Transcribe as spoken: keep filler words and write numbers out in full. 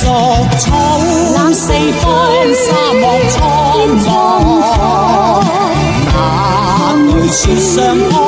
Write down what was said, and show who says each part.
Speaker 1: 綠草，四方沙漠蒼茫，那對雪上。